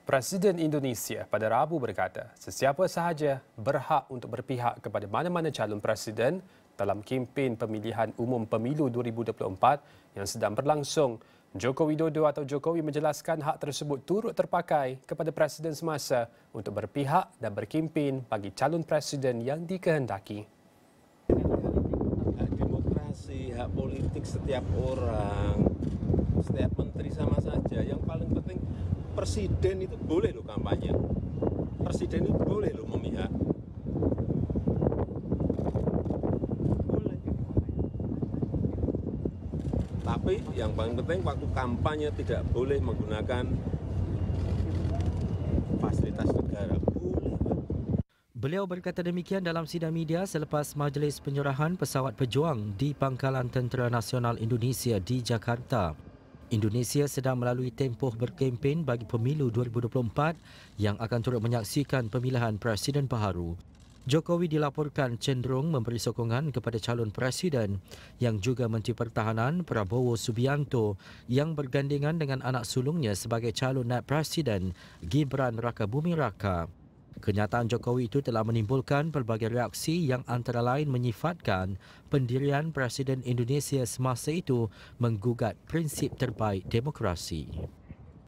Presiden Indonesia pada Rabu berkata, sesiapa sahaja berhak untuk berpihak kepada mana-mana calon presiden dalam kempen pemilihan umum pemilu 2024 yang sedang berlangsung. Joko Widodo atau Jokowi menjelaskan hak tersebut turut terpakai kepada presiden semasa untuk berpihak dan berkempen bagi calon presiden yang dikehendaki. Demokrasi, hak politik setiap orang, setiap menteri sama saja. Yang paling penting presiden itu boleh loh kampanye. Presiden itu boleh loh memihak. Boleh. Tapi yang paling penting waktu kampanye tidak boleh menggunakan fasilitas negara. Beliau berkata demikian dalam sidang media selepas majlis penyerahan pesawat pejuang di Pangkalan Tentera Nasional Indonesia di Jakarta. Indonesia sedang melalui tempoh berkempen bagi pemilu 2024 yang akan turut menyaksikan pemilihan presiden baharu. Jokowi dilaporkan cenderung memberi sokongan kepada calon presiden yang juga Menteri Pertahanan Prabowo Subianto yang bergandengan dengan anak sulungnya sebagai calon naib presiden Gibran Rakabuming Raka. Kenyataan Jokowi itu telah menimbulkan pelbagai reaksi yang antara lain menyifatkan pendirian Presiden Indonesia semasa itu menggugat prinsip terbaik demokrasi.